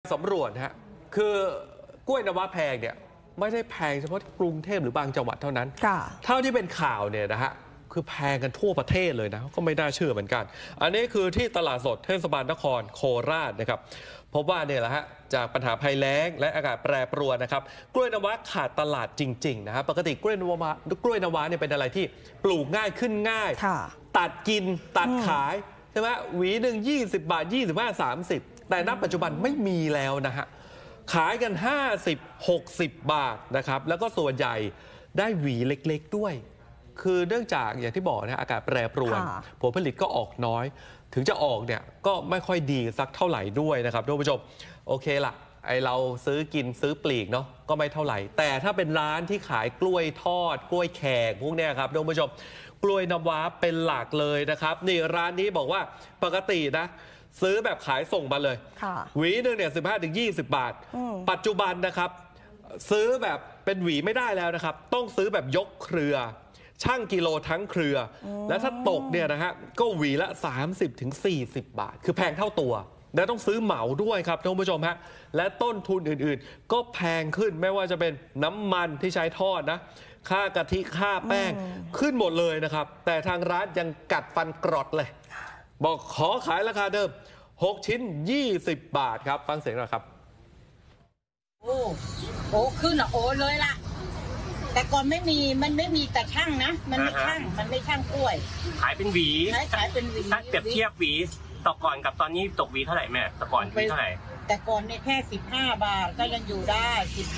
สำรวจฮะคือกล้วยน้ำว้าแพงเนี่ยไม่ได้แพงเฉพาะกรุงเทพหรือบางจังหวัดเท่านั้นเท่าที่เป็นข่าวเนี่ยนะฮะคือแพงกันทั่วประเทศเลยนะก็ไม่น่าเชื่อเหมือนกันอันนี้คือที่ตลาดสดเทศบาลนครโคราชนะครับพบว่าเนี่ยแหละฮะจากปัญหาภัยแล้งและอากาศแปรปรวนนะครับกล้วยน้ำว้าขาดตลาดจริงๆนะฮะปกติกล้วยน้ำว้าเนี่ยเป็นอะไรที่ปลูกง่ายขึ้นง่ายตัดกินตัดขายใช่ไหมหวีหนึ่ง20 บาท25 30แต่ณปัจจุบันไม่มีแล้วนะฮะขายกัน50-60 บาทนะครับแล้วก็ส่วนใหญ่ได้หวีเล็กๆด้วยคือเนื่องจากอย่างที่บอกนะอากาศแปรปรวนผลผลิตก็ออกน้อยถึงจะออกเนี่ยก็ไม่ค่อยดีสักเท่าไหร่ด้วยนะครับท่านผู้ชมโอเคล่ะไอเราซื้อกินซื้อปลีกเนาะก็ไม่เท่าไหร่แต่ถ้าเป็นร้านที่ขายกล้วยทอดกล้วยแขกพวกเนี้ยครับท่านผู้ชมกล้วยน้ำว้าเป็นหลักเลยนะครับนี่ร้านนี้บอกว่าปกตินะซื้อแบบขายส่งมาเลยหวีหนึ่งเนี่ย15-20 บาทปัจจุบันนะครับซื้อแบบเป็นหวีไม่ได้แล้วนะครับต้องซื้อแบบยกเครือช่างกิโลทั้งเครือและถ้าตกเนี่ยนะฮะก็หวีละ30-40 บาทคือแพงเท่าตัวและต้องซื้อเหมาด้วยครับท่านผู้ชมฮะและต้นทุนอื่นๆก็แพงขึ้นไม่ว่าจะเป็นน้ำมันที่ใช้ทอดนะค่ากะทิค่าแป้งขึ้นหมดเลยนะครับแต่ทางร้านยังกัดฟันกรอดเลยบอกขอขายราคาเดิม6 ชิ้น20 บาทครับฟังเสียงหน่อยครับโอ้ขึ้นอ่ะโอ้เลยล่ะแต่ก่อนมันไม่มีแต่ช่างนะมันไม่ช่างกล้วยขายเป็นหวีขายเป็นหวีถ้าเปรียบเทียบหวีต่อก่อนกับตอนนี้ตกหวีเท่าไหร่แม่แต่ก่อนหวีเท่าไหร่แต่ก่อนเนี่ยแค่15 บาทก็ยังอยู่ได้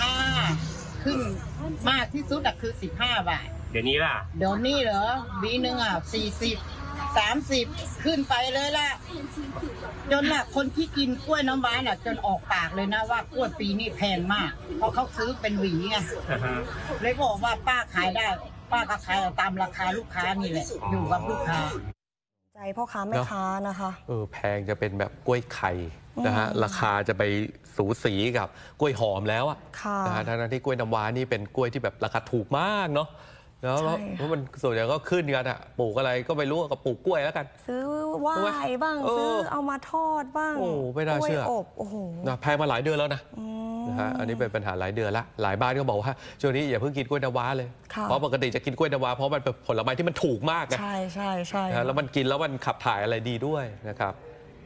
15ขึ้นมากที่สุดอะคือ15 บาทเดี๋ยวนี้ล่ะเดี๋ยวนี้เหรอหวีหนึ่งอะ40-30ขึ้นไปเลยล่ะจนน่ะคนที่กินกล้วยน้ำว้าน่ะจนออกปากเลยนะว่ากล้วยปีนี้แพงมากเพราะเขาซื้อเป็นหวีไงเลยบอกว่าป้าขายได้ป้าก็ขายตามราคาลูกค้านี่แหละอยู่กับลูกค้าใจพ่อค้าแม่ค้านะคะแพงจะเป็นแบบกล้วยไข่นะฮะราคาจะไปสูสีกับกล้วยหอมแล้วอะนะฮะทั้งที่กล้วยน้ำว้านี่เป็นกล้วยที่แบบราคาถูกมากเนาะแล้วเพราะมันส่วนใหญ่ก็ขึ้นกันอะปลูกอะไรก็ไม่รู้ก็ปลูกกล้วยแล้วกันซื้อว่ายบ้างซื้อเอามาทอดบ้างไม่น่าเชื่อนะแพงมาหลายเดือนแล้วนะฮะอันนี้เป็นปัญหาหลายเดือนละหลายบ้านก็บอกว่าช่วงนี้อย่าเพิ่งกินกล้วยน้ำว้าเลยเพราะปกติจะกินกล้วยน้ำว้าเพราะมันเป็นผลไม้ที่มันถูกมากไงใช่แล้วมันกินแล้วมันขับถ่ายอะไรดีด้วยนะครับ